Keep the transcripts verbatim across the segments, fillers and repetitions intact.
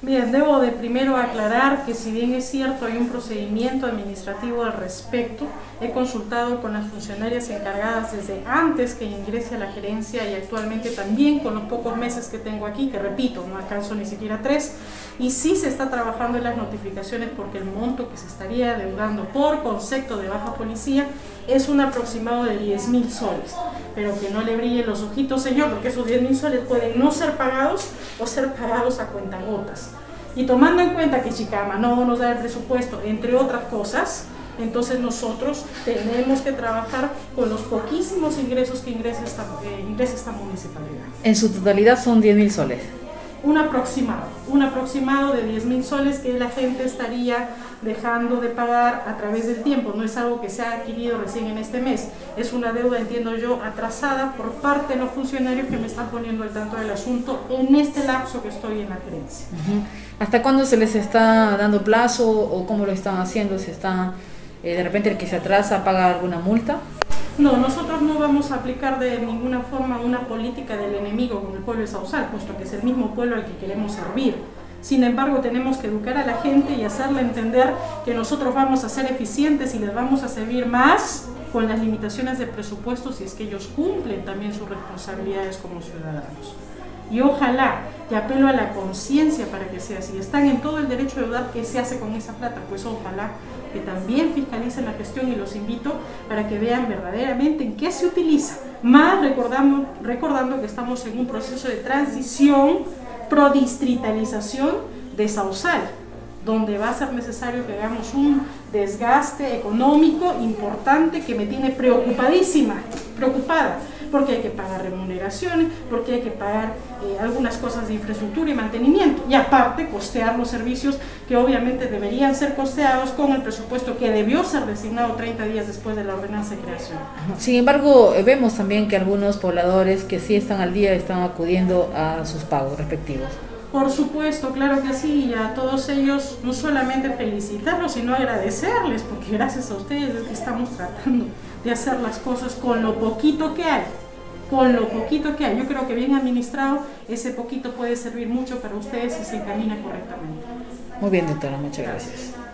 Bien, debo de primero aclarar que si bien es cierto hay un procedimiento administrativo al respecto, he consultado con las funcionarias encargadas desde antes que ingrese a la gerencia y actualmente también con los pocos meses que tengo aquí, que repito, no alcanzo ni siquiera tres, y sí se está trabajando en las notificaciones porque el monto que se estaría adeudando por concepto de baja policía es un aproximado de diez mil soles, pero que no le brillen los ojitos, señor, porque esos diez mil soles pueden no ser pagados o ser pagados a cuentagotas. Y tomando en cuenta que Chicama no nos da el presupuesto, entre otras cosas, entonces nosotros tenemos que trabajar con los poquísimos ingresos que ingresa esta, eh, ingresa esta municipalidad. En su totalidad son diez mil soles. Un aproximado, un aproximado de diez mil soles que la gente estaría dejando de pagar a través del tiempo. No es algo que se ha adquirido recién en este mes, es una deuda, entiendo yo, atrasada por parte de los funcionarios que me están poniendo al tanto del asunto en este lapso que estoy en la gerencia. Uh-huh. ¿Hasta cuándo se les está dando plazo o cómo lo están haciendo? ¿Se está, eh, de repente el que se atrasa paga alguna multa? No, nosotros no vamos a aplicar de ninguna forma una política del enemigo con el pueblo de Sauzal, puesto que es el mismo pueblo al que queremos servir. Sin embargo, tenemos que educar a la gente y hacerle entender que nosotros vamos a ser eficientes y les vamos a servir más con las limitaciones de presupuesto si es que ellos cumplen también sus responsabilidades como ciudadanos. Y ojalá, y apelo a la conciencia para que sea así, están en todo el derecho de dudar qué se hace con esa plata, pues ojalá que también fiscalicen la gestión y los invito para que vean verdaderamente en qué se utiliza, más recordando, recordando que estamos en un proceso de transición, prodistritalización de Sauzal, donde va a ser necesario que hagamos un desgaste económico importante que me tiene preocupadísima, preocupada, porque hay que pagar remuneraciones, porque hay que pagar eh, algunas cosas de infraestructura y mantenimiento, y aparte costear los servicios que obviamente deberían ser costeados con el presupuesto que debió ser designado treinta días después de la ordenanza de creación. Sin embargo, vemos también que algunos pobladores que sí están al día están acudiendo a sus pagos respectivos. Por supuesto, claro que sí, y a todos ellos no solamente felicitarlos, sino agradecerles, porque gracias a ustedes es que estamos tratando de hacer las cosas con lo poquito que hay, con lo poquito que hay. Yo creo que bien administrado, ese poquito puede servir mucho para ustedes si se encamina correctamente. Muy bien, doctora, muchas gracias.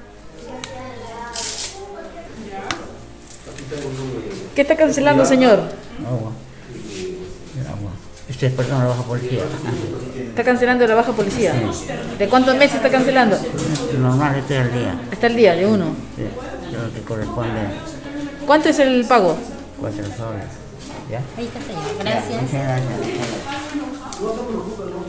¿Qué está cancelando, señor? Agua. Agua. Este es, perdón, la baja policía. ¿Está cancelando la baja policía? Sí. ¿De cuántos meses está cancelando? Normal, este es el día. ¿Está el día de uno? Sí, lo que corresponde. ¿Cuánto es el pago? Cuatro soles. ¿Ya? Ahí está, señor. Gracias. Ya, muchas gracias.